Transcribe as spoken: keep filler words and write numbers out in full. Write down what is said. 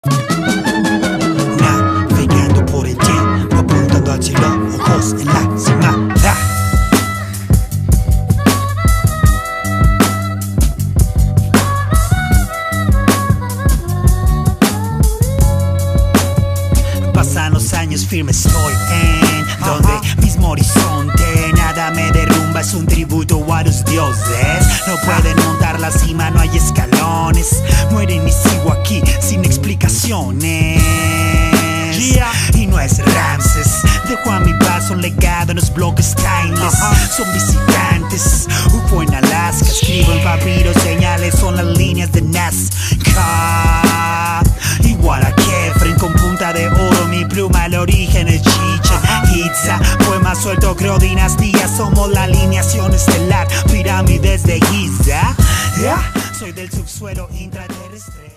Navegando por el tiempo, apuntando al cielo, ojos en la cima. Pasan los años, firme estoy en donde mismo horizonte, nada me derrumba, es un tributo a los dioses. No pueden montar la cima, no hay escalones, mueren y sigo aquí sin explicaciones. Yeah. Y no es Ramses, dejo a mi paso un legado en los bloques timeless. Son visitantes, U F O en Alaska, escribo en papiros, señales son las líneas de Nazca. Igual a Kefren con punta de oro, mi pluma el origen es Chichen Itza. Poema suelto, creo dinastías, somos la alineación estelar, pirámides de Giza. Yeah. Soy del subsuelo intraterrestre.